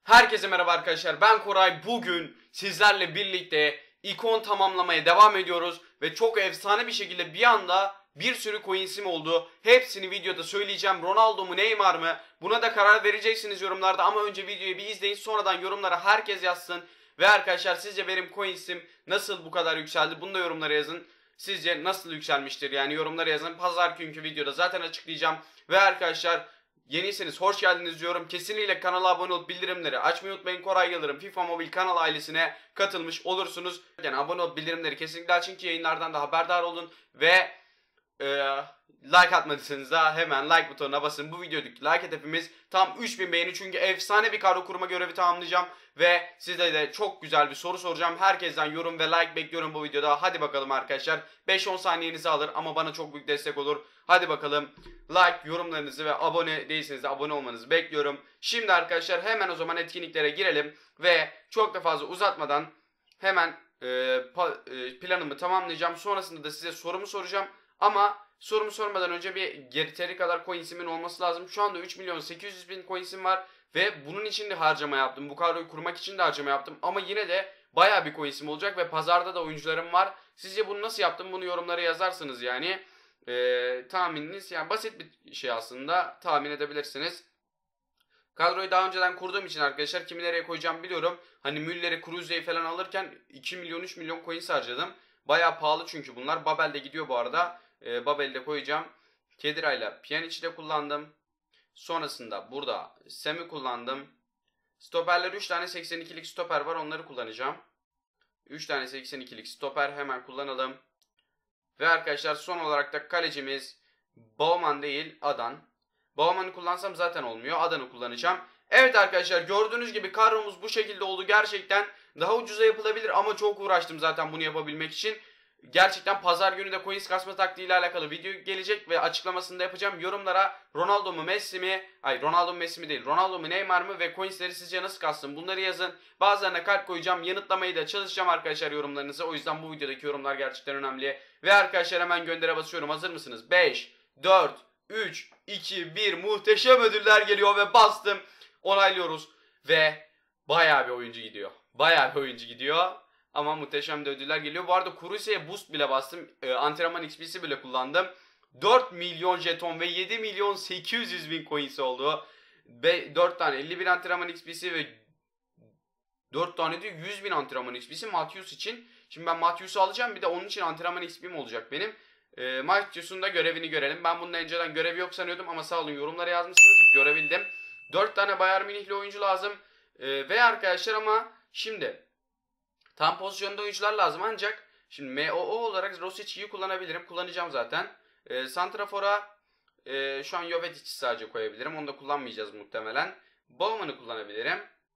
Herkese merhaba arkadaşlar, ben Koray. Bugün sizlerle birlikte ikon tamamlamaya devam ediyoruz ve çok efsane bir şekilde bir anda bir sürü coins'im oldu. Hepsini videoda söyleyeceğim. Ronaldo mu Neymar mı? Buna da karar vereceksiniz yorumlarda ama önce videoyu bir izleyin, sonradan yorumlara herkes yazsın. Ve arkadaşlar, sizce benim coins'im nasıl bu kadar yükseldi? Bunu da yorumlara yazın. Sizce nasıl yükselmiştir? Yani yorumlara yazın. Pazar günkü videoda zaten açıklayacağım. Ve arkadaşlar, yeniyseniz hoş geldiniz diyorum. Kesinlikle kanala abone olup bildirimleri açmayı unutmayın. Koray Yıldırım FIFA Mobil kanal ailesine katılmış olursunuz. Yani abone olup bildirimleri kesinlikle açın ki yayınlardan da haberdar olun. Ve like atmadıysanız da hemen like butonuna basın. Bu videodaki like hedefimiz tam 3000 beğeni. Çünkü efsane bir kadro kurma görevi tamamlayacağım. Ve size de çok güzel bir soru soracağım. Herkesten yorum ve like bekliyorum bu videoda. Hadi bakalım arkadaşlar. 5-10 saniyenizi alır ama bana çok büyük destek olur. Hadi bakalım. Like, yorumlarınızı ve abone değilseniz de abone olmanızı bekliyorum. Şimdi arkadaşlar hemen o zaman etkinliklere girelim. Ve çok da fazla uzatmadan hemen planımı tamamlayacağım. Sonrasında da size sorumu soracağım. Ama sorumu sormadan önce bir yeteri kadar coins'imin olması lazım. Şu anda 3.800.000 coins'im var. Ve bunun için de harcama yaptım. Bu kadroyu kurmak için de harcama yaptım. Ama yine de bayağı bir coins'im olacak ve pazarda da oyuncularım var. Sizce bunu nasıl yaptım? Bunu yorumlara yazarsınız yani. Tahmininiz yani basit bir şey aslında, tahmin edebilirsiniz. Kadroyu daha önceden kurduğum için arkadaşlar kimi nereye koyacağım biliyorum. Hani Müller'i, Kruse'yi falan alırken 2 milyon 3 milyon coins harcadım. Bayağı pahalı çünkü bunlar. Babel'de gidiyor bu arada. Babel'de koyacağım. Khedira ile Pjanic'i de kullandım. Sonrasında burada Sem'i kullandım. Stoperler 3 tane 82'lik stoper var, onları kullanacağım. 3 tane 82'lik stoper hemen kullanalım. Ve arkadaşlar son olarak da kalecimiz Bauman değil Adan. Bauman'ı kullansam zaten olmuyor. Adan'ı kullanacağım. Evet arkadaşlar, gördüğünüz gibi kadromuz bu şekilde oldu. Gerçekten daha ucuza yapılabilir ama çok uğraştım zaten bunu yapabilmek için. Gerçekten pazar günü de coins kasma taktiği ile alakalı video gelecek ve açıklamasını da yapacağım. Yorumlara Ronaldo mu Messi mi? Hayır, Ronaldo mu Messi mi değil. Ronaldo mu Neymar mı ve coinsleri sizce nasıl kastım? Bunları yazın. Bazılarına kalp koyacağım. Yanıtlamayı da çalışacağım arkadaşlar yorumlarınızı. O yüzden bu videodaki yorumlar gerçekten önemli. Ve arkadaşlar hemen göndere basıyorum. Hazır mısınız? 5, 4, 3, 2, 1. Muhteşem ödüller geliyor ve bastım. Onaylıyoruz. Ve bayağı bir oyuncu gidiyor. Bayağı bir oyuncu gidiyor. Ama muhteşem de ödüller geliyor. Bu arada Kuruse'ye boost bile bastım. Antrenman XP'si bile kullandım. 4 milyon jeton ve 7 milyon 800 bin coins oldu. 4 tane 50 bin antrenman XP'si ve 4 tane de 100 bin antrenman XP'si Matthews için. Şimdi ben Matthews'u alacağım, bir de onun için antrenman XP'm olacak benim. Matthews'un da görevini görelim. Ben bunun önceden görevi yok sanıyordum ama sağ olun yorumlara yazmışsınız. Görebildim. 4 tane Bayern Münihli oyuncu lazım. Ve arkadaşlar ama şimdi tam pozisyonda oyuncular lazım, ancak şimdi MOO olarak Rosic'iyi kullanabilirim. Kullanacağım zaten. Santrafor'a şu an Jovetic'i sadece koyabilirim. Onu da kullanmayacağız muhtemelen. Bauman'ı kullanabilirim.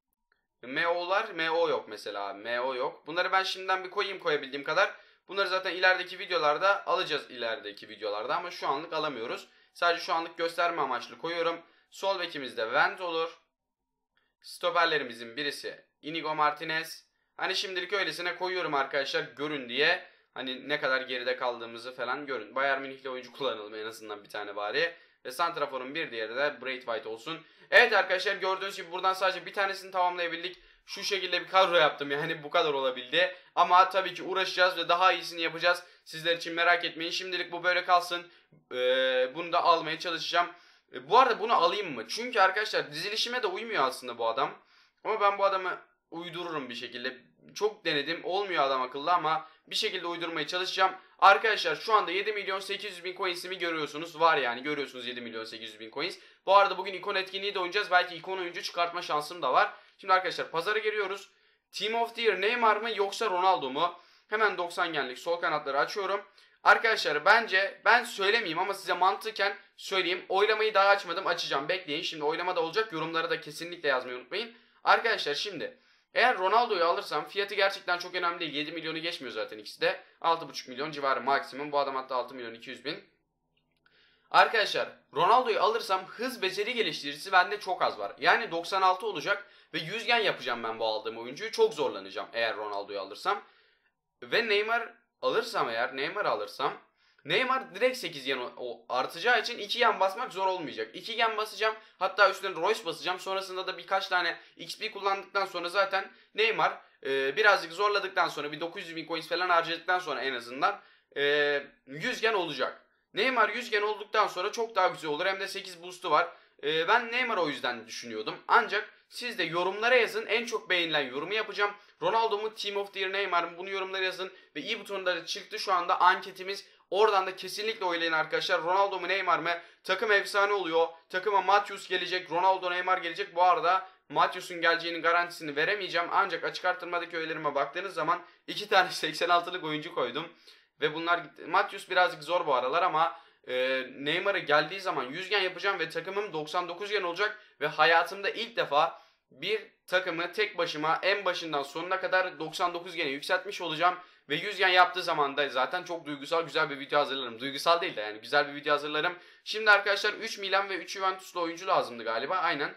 MO yok mesela. MO yok. Bunları ben şimdiden bir koyayım koyabildiğim kadar. Bunları zaten ilerideki videolarda alacağız, ilerideki videolarda ama şu anlık alamıyoruz. Sadece şu anlık gösterme amaçlı koyuyorum. Sol bekimizde Wendt olur. Stoperlerimizin birisi Inigo Martinez. Hani şimdilik öylesine koyuyorum arkadaşlar, görün diye. Hani ne kadar geride kaldığımızı falan görün. Bayern Münih'li oyuncu kullanalım en azından bir tane bari. Ve santraforun bir diğeri de Braithwaite olsun. Evet arkadaşlar, gördüğünüz gibi buradan sadece bir tanesini tamamlayabildik. Şu şekilde bir kadro yaptım, yani bu kadar olabildi. Ama tabii ki uğraşacağız ve daha iyisini yapacağız. Sizler için merak etmeyin. Şimdilik bu böyle kalsın. Bunu da almaya çalışacağım. Bu arada bunu alayım mı? Çünkü arkadaşlar dizilişime de uymuyor aslında bu adam. Ama ben bu adamı uydururum bir şekilde. Çok denedim, olmuyor adam akıllı ama bir şekilde uydurmaya çalışacağım. Arkadaşlar şu anda 7 milyon 800 bin coins'imi görüyorsunuz. Var yani, görüyorsunuz 7 milyon 800 bin coins. Bu arada bugün ikon etkinliği de oynayacağız. Belki ikon oyuncu çıkartma şansım da var. Şimdi arkadaşlar pazara giriyoruz. Team of the Year Neymar mı yoksa Ronaldo mu? Hemen 90 genlik sol kanatları açıyorum. Arkadaşlar bence, ben söylemeyeyim ama size mantıken söyleyeyim. Oylamayı daha açmadım, açacağım, bekleyin. Şimdi oylama da olacak, yorumları da kesinlikle yazmayı unutmayın. Arkadaşlar şimdi eğer Ronaldo'yu alırsam, fiyatı gerçekten çok önemli değil. 7 milyonu geçmiyor zaten ikisi de. 6,5 milyon civarı maksimum. Bu adam hatta 6 milyon 200 bin. Arkadaşlar Ronaldo'yu alırsam hız beceri geliştiricisi bende çok az var. Yani 96 olacak ve 100 gen yapacağım ben bu aldığım oyuncuyu. Çok zorlanacağım eğer Ronaldo'yu alırsam. Ve Neymar alırsam, Neymar direkt 8 gen artacağı için 2 gen basmak zor olmayacak. 2 gen basacağım. Hatta üstüne Royce basacağım. Sonrasında da birkaç tane XP kullandıktan sonra zaten Neymar birazcık zorladıktan sonra bir 900.000 coins falan harcadıktan sonra en azından 100 gen olacak. Neymar 100 gen olduktan sonra çok daha güzel olur. Hem de 8 boost'u var. Ben Neymar o yüzden düşünüyordum. Ancak siz de yorumlara yazın. En çok beğenilen yorumu yapacağım. Ronaldo mu Team of the Year Neymar mı? Bunu yorumlara yazın. Ve i butonunda da çıktı şu anda anketimiz. Oradan da kesinlikle oylayın arkadaşlar. Ronaldo mu Neymar mı? Takım efsane oluyor. Takıma Matthews gelecek. Ronaldo Neymar gelecek. Bu arada Matthews'un geleceğinin garantisini veremeyeceğim. Ancak açık artırmadaki öğelerime baktığınız zaman 2 tane 86'lık oyuncu koydum. Ve bunlar gitti. Matthews birazcık zor bu aralar ama Neymar'ı geldiği zaman 100 gen yapacağım ve takımım 99 gen olacak. Ve hayatımda ilk defa bir takımı tek başıma en başından sonuna kadar 99 gene yükseltmiş olacağım. Ve 100 gen yaptığı zaman da zaten çok duygusal güzel bir video hazırlarım. Duygusal değil de yani güzel bir video hazırlarım. Şimdi arkadaşlar 3 Milan ve 3 Juventus'lu oyuncu lazımdı galiba. Aynen.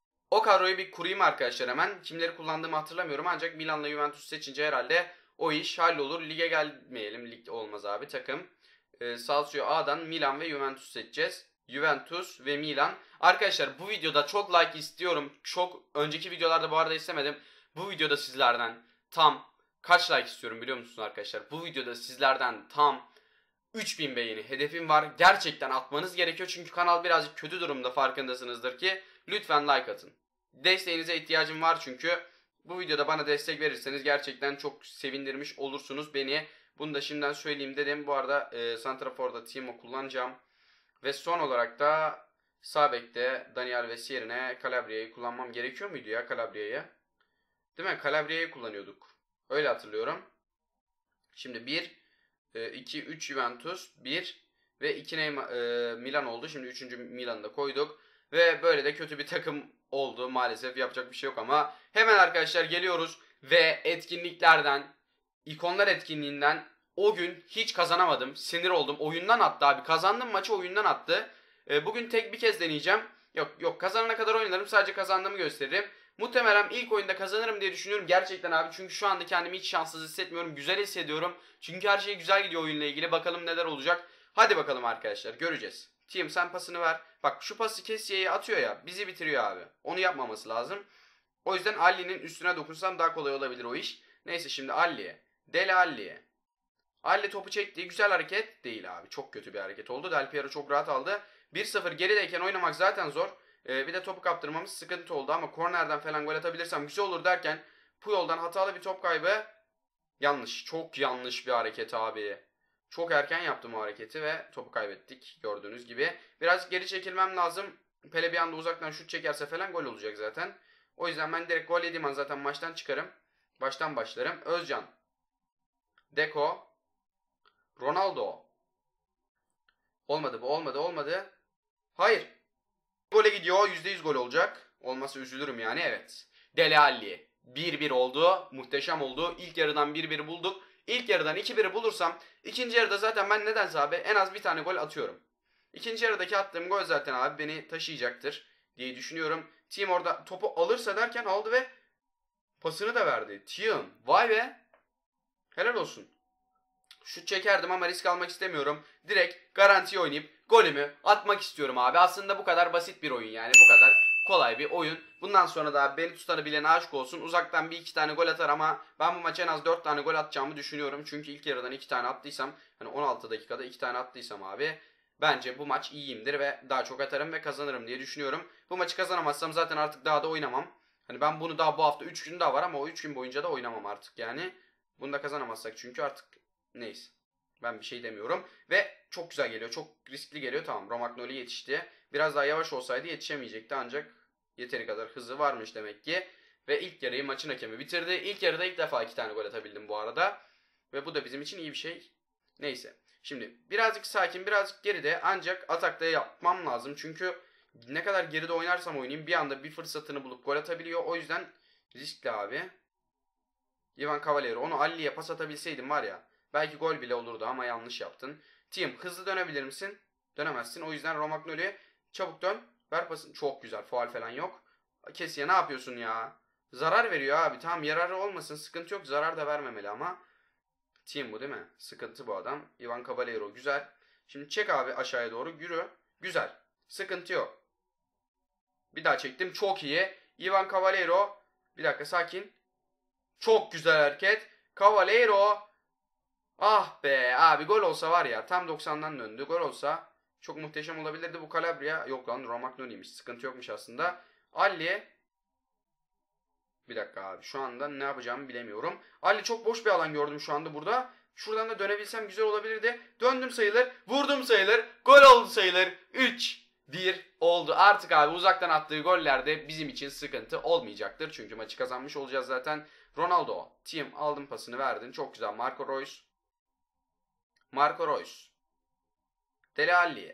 O kadroyu bir kurayım arkadaşlar hemen. Kimleri kullandığımı hatırlamıyorum ancak Milan'la Juventus seçince herhalde o iş hallolur. Lige gelmeyelim. Lig olmaz abi takım. Calcio A'dan Milan ve Juventus seçeceğiz. Juventus ve Milan. Arkadaşlar bu videoda çok like istiyorum. Çok önceki videolarda bu arada istemedim. Bu videoda sizlerden tam kaç like istiyorum biliyor musunuz arkadaşlar? Bu videoda sizlerden tam 3000 beğeni hedefim var. Gerçekten atmanız gerekiyor çünkü kanal birazcık kötü durumda farkındasınızdır ki. Lütfen like atın. Desteğinize ihtiyacım var çünkü bu videoda bana destek verirseniz gerçekten çok sevindirmiş olursunuz beni. Bunu da şimdiden söyleyeyim dedim. Bu arada Santrafor'da Timo kullanacağım. Ve son olarak da sağ bekte Daniel Vesi yerine Calabria'yı kullanmam gerekiyor muydu ya Calabria'yı? Değil mi? Calabria'yı kullanıyorduk. Öyle hatırlıyorum. Şimdi 1, 2, 3 Juventus, 1 ve 2 Milan oldu. Şimdi 3. Milan'ı da koyduk. Ve böyle de kötü bir takım oldu maalesef. Yapacak bir şey yok ama. Hemen arkadaşlar geliyoruz. Ve etkinliklerden, ikonlar etkinliğinden o gün hiç kazanamadım. Sinir oldum. Oyundan attı abi. Kazandım maçı oyundan attı. Bugün tek bir kez deneyeceğim. Yok kazanana kadar oynarım. Sadece kazandığımı gösteririm. Muhtemelen ilk oyunda kazanırım diye düşünüyorum gerçekten abi. Çünkü şu anda kendimi hiç şanssız hissetmiyorum. Güzel hissediyorum. Çünkü her şey güzel gidiyor oyunla ilgili. Bakalım neler olacak. Hadi bakalım arkadaşlar göreceğiz. Team sen pasını ver. Bak şu pası Kessiye'ye atıyor ya. Bizi bitiriyor abi. Onu yapmaması lazım. O yüzden Alli'nin üstüne dokunsam daha kolay olabilir o iş. Neyse şimdi Alli'ye. Dele Alli'ye. Alli topu çekti. Güzel hareket değil abi. Çok kötü bir hareket oldu. Del Piero çok rahat aldı. 1-0 gerideyken oynamak zaten zor. Bir de topu kaptırmamız sıkıntı oldu ama kornerden falan gol atabilirsem güzel olur derken Puyol'dan hatalı bir top kaybı. Yanlış. Çok yanlış bir hareket abi. Çok erken yaptım o hareketi ve topu kaybettik gördüğünüz gibi. Biraz geri çekilmem lazım. Pele bir anda uzaktan şut çekerse falan gol olacak zaten. O yüzden ben direkt gol yediğim an zaten maçtan çıkarım. Baştan başlarım. Özcan. Deco. Ronaldo. Olmadı bu olmadı. Hayır. Gole gidiyor. %100 gol olacak. Olmasa üzülürüm yani evet. Dele Alli. 1-1 oldu. Muhteşem oldu. İlk yarıdan 1-1 bulduk. İlk yarıdan 2-1'i bulursam ikinci yarıda zaten ben nedense abi en az bir tane gol atıyorum. İkinci yarıdaki attığım gol zaten abi beni taşıyacaktır diye düşünüyorum. Team orada topu alırsa derken aldı ve pasını da verdi. Team vay be. Helal olsun. Şut çekerdim ama risk almak istemiyorum. Direkt garanti oynayıp golümü atmak istiyorum abi. Aslında bu kadar basit bir oyun yani. Bu kadar kolay bir oyun. Bundan sonra da beni tutanı bilene aşk olsun. Uzaktan bir iki tane gol atar ama ben bu maça en az 4 tane gol atacağımı düşünüyorum. Çünkü ilk yarıdan 2 tane attıysam hani 16 dakikada 2 tane attıysam abi bence bu maç iyiyimdir ve daha çok atarım ve kazanırım diye düşünüyorum. Bu maçı kazanamazsam zaten artık daha da oynamam. Hani ben bunu daha bu hafta 3 gün daha var ama o 3 gün boyunca da oynamam artık yani. Bunu da kazanamazsak çünkü artık neyse. Ben bir şey demiyorum. Ve çok güzel geliyor. Çok riskli geliyor. Tamam Romagnoli yetişti. Biraz daha yavaş olsaydı yetişemeyecekti ancak yeteri kadar hızı varmış demek ki. Ve ilk yarıyı maçın hakemi bitirdi. İlk yarıda ilk defa 2 tane gol atabildim bu arada. Ve bu da bizim için iyi bir şey. Neyse. Şimdi birazcık sakin birazcık geride ancak atakta yapmam lazım. Çünkü ne kadar geride oynarsam oynayayım bir anda bir fırsatını bulup gol atabiliyor. O yüzden riskli abi. Ivan Cavaliero onu Alli'ye pas atabilseydim var ya. Belki gol bile olurdu ama yanlış yaptın. Team hızlı dönebilir misin? Dönemezsin. O yüzden Romagnoli çabuk dön. Ver pasını. Çok güzel. Faul falan yok. Kesiye ne yapıyorsun ya? Zarar veriyor abi. Tamam yararı olmasın. Sıkıntı yok. Zarar da vermemeli ama. Team bu değil mi? Sıkıntı bu adam. Ivan Cavaliero güzel. Şimdi çek abi aşağıya doğru. Yürü. Güzel. Sıkıntı yok. Bir daha çektim. Çok iyi. Ivan Cavaleiro. Bir dakika sakin. Çok güzel hareket. Cavaleiro. Ah be abi, gol olsa var ya, tam 90'dan döndü. Gol olsa çok muhteşem olabilirdi. Bu Calabria yok lan, Romagnoli'ymiş. Sıkıntı yokmuş aslında. Ali. Bir dakika abi, şu anda ne yapacağımı bilemiyorum. Ali, çok boş bir alan gördüm şu anda burada. Şuradan da dönebilsem güzel olabilirdi. Döndüm sayılır. Vurdum sayılır. Gol oldu sayılır. 3-1 oldu. Artık abi uzaktan attığı gollerde bizim için sıkıntı olmayacaktır. Çünkü maçı kazanmış olacağız zaten. Ronaldo. Team aldın, pasını verdin. Çok güzel. Marco Reus. Marco Reus. Dele Alli.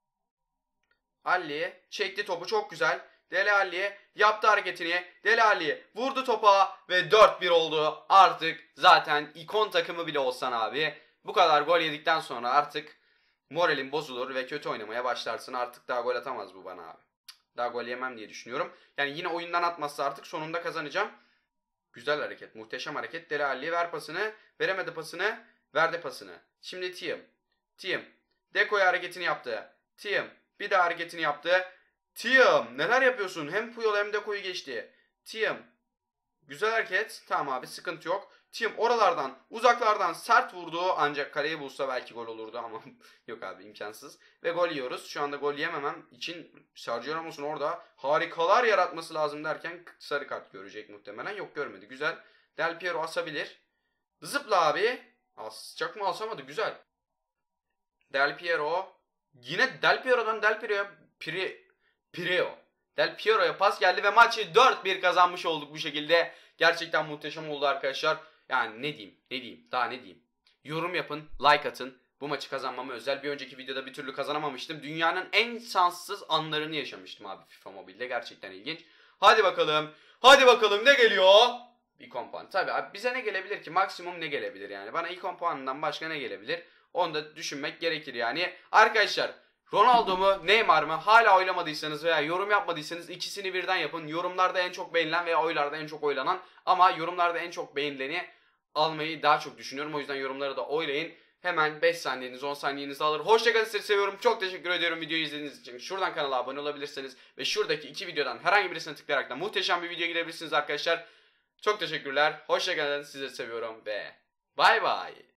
Alli çekti topu, çok güzel. Dele Alli yaptı hareketini. Dele Alli vurdu topa ve 4-1 oldu. Artık zaten ikon takımı bile olsan abi, bu kadar gol yedikten sonra artık moralin bozulur ve kötü oynamaya başlarsın. Artık daha gol atamaz bu bana abi. Daha gol yemem diye düşünüyorum. Yani yine oyundan atmazsa artık sonunda kazanacağım. Güzel hareket, muhteşem hareket. Dele Alli ver pasını. Veremedi pasını. Verdi pasını. Şimdi Team. Deko'ya hareketini yaptı. Team. Bir daha hareketini yaptı. Team. Neler yapıyorsun? Hem Puyol hem Deko'yu geçti. Team. Güzel hareket. Tamam abi, sıkıntı yok. Team oralardan, uzaklardan sert vurdu. Ancak kaleyi bulsa belki gol olurdu ama yok abi, imkansız. Ve gol yiyoruz. Şu anda gol yememem için Sergio Ramos'un orada harikalar yaratması lazım derken sarı kart görecek muhtemelen. Yok, görmedi. Güzel. Del Piero asabilir. Zıpla abi. Asacak mı, asamadı. Güzel. Del Piero. Yine Del Piero'dan Del Piero'ya Del Piero'ya pas geldi ve maçı 4-1 kazanmış olduk bu şekilde. Gerçekten muhteşem oldu arkadaşlar. Yani ne diyeyim, daha ne diyeyim. Yorum yapın, like atın. Bu maçı kazanmama özel. Bir önceki videoda bir türlü kazanamamıştım. Dünyanın en şanssız anlarını yaşamıştım abi FIFA Mobile'de. Gerçekten ilginç. Hadi bakalım ne geliyor? İkon puan. Tabii abi, bize ne gelebilir ki? Maksimum ne gelebilir yani? Bana ikon puanından başka ne gelebilir? Onu da düşünmek gerekir yani. Arkadaşlar, Ronaldo mu Neymar mı? Hala oylamadıysanız veya yorum yapmadıysanız ikisini birden yapın. Yorumlarda en çok beğenilen veya oylarda en çok oylanan, ama yorumlarda en çok beğenileni almayı daha çok düşünüyorum. O yüzden yorumları da oylayın. Hemen 5 saniyeniz 10 saniyenizi alır. Hoşçakalın, sizi seviyorum. Çok teşekkür ediyorum videoyu izlediğiniz için. Şuradan kanala abone olabilirsiniz ve şuradaki iki videodan herhangi birisine tıklayarak da muhteşem bir video girebilirsiniz arkadaşlar. Çok teşekkürler. Hoşçakalın, sizleri seviyorum ve bay bay.